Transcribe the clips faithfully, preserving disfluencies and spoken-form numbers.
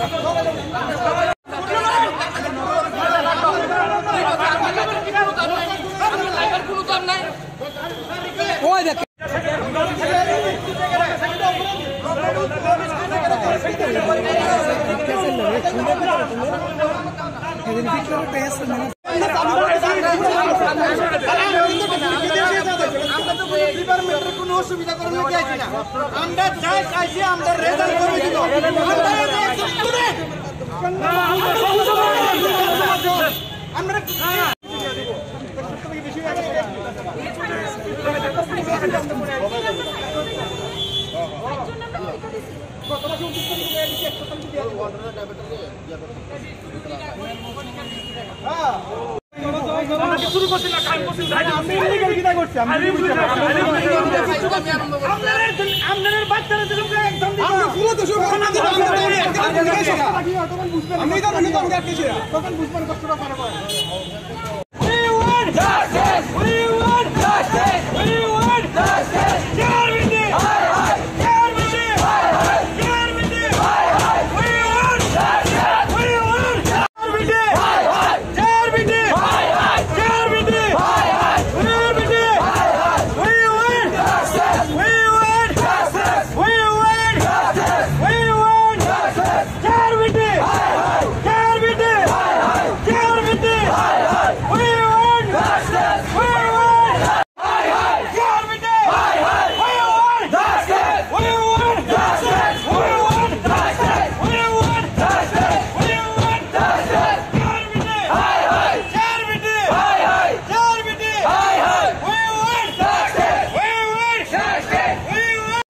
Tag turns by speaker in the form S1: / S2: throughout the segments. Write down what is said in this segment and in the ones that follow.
S1: কোনো অসুবিধা করে না আমরা যাই চাইছি আমরা রেজাল্ট করে দিব আমরা শুরু করছি না কাজ করছি আমি ইলিগাল কিটা করছি আমি আপনাদের বাচ্চারা তো একদম আমরা পুরো তো সব আমাদের আমি তো আমি তো আমি কিছু তখন বুঝবেন কষ্টটা পারে পারে We want justice we want justice we want justice share with me hi hi share with me hi hi share with me hi hi we want justice we want share with me hi hi share with me hi hi share with me hi hi share with me hi hi we want justice we want justice we want justice we want justice share with me hi hi share with me hi hi share with me hi hi we want justice we want hi hi share with me hi hi we want justice we want justice we want justice we want justice we want justice share with me hi hi share with me hi hi share with me hi hi we want justice we want justice we want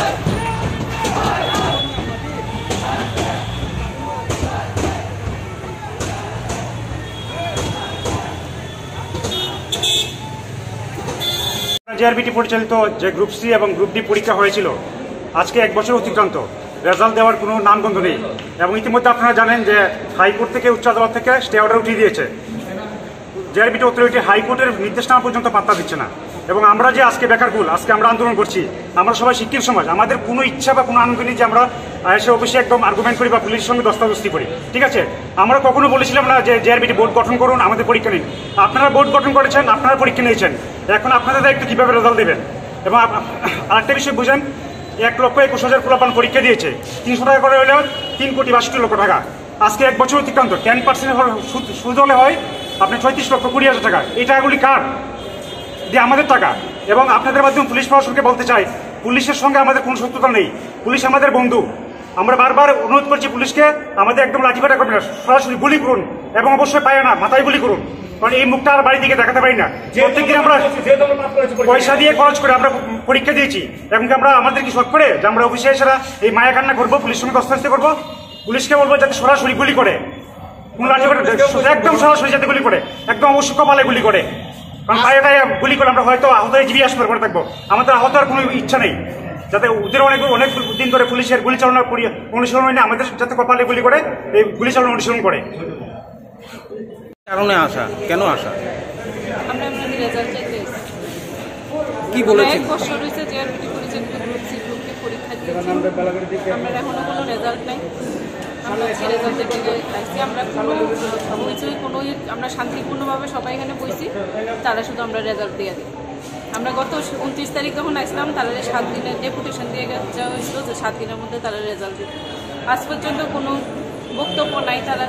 S2: JRBT পরিচালিত যে group C এবং group D পরীক্ষা হয়েছিল আজকে এক বছর অতিক্রান্ত, result দেওয়ার কোনো নামগন্ধ নেই এবং ইতিমধ্যে আপনারা জানেন যে হাইকোর্ট থেকে উচ্চ আদালত থেকে স্টে অর্ডার উঠিয়ে দিয়েছে। জেআরবিটি অথরিটি হাইকোর্টের নির্দেশনামা পর্যন্ত পাত্তা দিচ্ছে না এবং আমরা যে আজকে বেকারকুল আজকে আমরা আন্দোলন করছি, আমরা সবাই শিক্ষিত সমাজ, আমাদের কোনো ইচ্ছা বা কোনো আনন্দ নেই যে আমরা এসে অফিসে একদম আর্গুমেন্ট করি বা পুলিশের সঙ্গে দস্তাদস্তি করি। ঠিক আছে, আমরা কখনো বলেছিলাম না যে জেআরবিটি বোর্ড গঠন করুন, আমাদের পরীক্ষা নিন। আপনারা বোর্ড গঠন করেছেন, আপনারা পরীক্ষা নিয়েছেন, এখন আপনাদের দায়িত্ব কীভাবে রেজাল্ট দেবেন। এবং আরেকটা বিষয় বুঝেন, এক লক্ষ একুশ হাজার পোলাপান পরীক্ষা দিয়েছে, তিনশো টাকা করে হলেও তিন কোটি বাষট্টি লক্ষ টাকা। আজকে এক বছর অতিক্রান্ত, টেন পার্সেন্ট সুদ হলে হয় আপনি ছয়ত্রিশ লক্ষ কুড়ি হাজার টাকা। এই টাকাগুলি কার? দিয়ে আমাদের টাকা। এবং আপনাদের মাধ্যমে পুলিশ প্রশাসনকে বলতে চাই, পুলিশের সঙ্গে আমাদের কোনো শত্রুতা নেই, পুলিশ আমাদের বন্ধু। আমরা বারবার অনুরোধ করছি পুলিশকে, আমাদের একদম লাঠিপেটা করবেন না, সরাসরি গুলি করুন এবং অবশ্যই পায় না মাথায় গুলি করুন, কারণ এই মুখটা আর বাড়ি দিকে দেখাতে পারি না। প্রত্যেকদিন আমরা পয়সা দিয়ে খরচ করে আমরা পরীক্ষা দিয়েছি এবং আমরা আমাদের কি শখ করে যে আমরা অফিসে এসে এই মায়া কান্না করবো, পুলিশের সঙ্গে দস্তাদস্তি করবো, পুলিশকে বলবো যাতে সরাসরি গুলি করে, কোন লাঠি করে একদম সরাসরি যাতে গুলি করে, একদম অবশ্য কপালে গুলি করে। কারণ পায়ে গায়ে গুলি করে আমরা হয়তো আহত হয়ে জীবী আসবার করে থাকবো, আমাদের আহত আর কোনো ইচ্ছা নেই। যাতে ওদের অনেক অনেক দিন ধরে পুলিশের গুলি চালানোর অনুসরণ হয়নি, আমাদের যাতে কপালে গুলি করে এই গুলি চালানোর অনুসরণ করে।
S3: কারণে আসা, কেন আসা?
S4: আমরা আপনাদের রেজাল্ট চাইতে
S3: কি বলেছেন?
S4: এক বছর হয়েছে জেআরবিটি পরিচালিত গ্রুপ সি গ্রুপকে পরীক্ষা দিয়েছি, আমরা এখনো কোনো রেজাল্ট নাই। আমরা আজকে রেজাল্টের দিকে আসছি, আমরা কোনো হয়েছিল কোনো আমরা শান্তিপূর্ণভাবে সবাই এখানে বসছি, তারা শুধু আমরা রেজাল্ট দিয়ে দিই। আমরা গত উনত্রিশ তারিখ যখন আসলাম, তারা সাত দিনের ডেপুটেশন দিয়ে যাওয়া হয়েছিল যে সাত দিনের মধ্যে তারা রেজাল্ট দিত। আজ পর্যন্ত কোনো বক্তব্য নাই তারা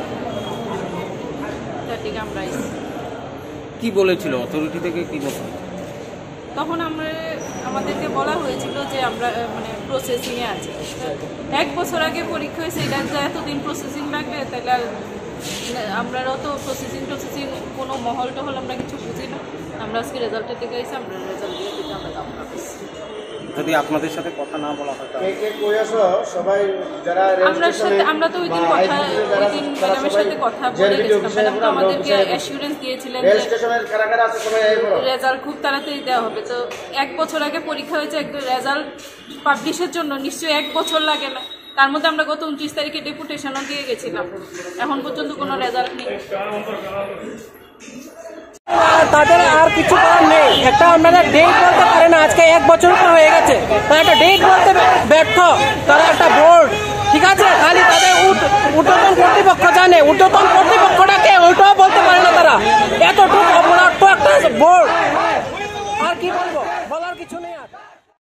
S4: দিকে আমরা আসছি।
S3: কি বলেছিল অথরিটি থেকে, কি বলছিল?
S4: তখন আমরা আমাদেরকে বলা হয়েছিল যে আমরা মানে প্রসেসিংয়ে আছি, এক বছর আগে পরীক্ষা হয়েছে, এটা এতদিন প্রসেসিং লাগবে, তাহলে আমরাও তো প্রসেসিং প্রসেসিং কোনো মহল টহল আমরা কিছু বুঝি না। আমরা আজকে রেজাল্টের দিকে এসে আমরা রেজাল্ট দিয়ে দিতে আমরা দাম পাচ্ছি।
S3: যদি আপনাদের সাথে কথা না বলা হয়
S4: আমরা সাথে আমরা তো ওই দিন কথা ওই দিন ম্যাডামের সাথে কথা বলে গেছিলাম, ম্যাডাম তো আমাদেরকে অ্যাসিউরেন্স দিয়েছিলেন যে রেজাল্ট খুব তাড়াতাড়ি দেওয়া হবে। তো এক বছর আগে পরীক্ষা হয়েছে, রেজাল্ট পাবলিশের জন্য নিশ্চয়ই এক বছর লাগে না। তার মধ্যে আমরা গত উনত্রিশ তারিখে ডেপুটেশনও দিয়ে গেছিলাম, এখন পর্যন্ত কোনো রেজাল্ট নেই।
S5: তাদের আর কিছু করার নেই, একটা আপনারা ডেট বলতে পারে না, আজকে এক বছর হয়ে গেছে, তারা একটা ডেট বলতে ব্যর্থ, তারা একটা বোর্ড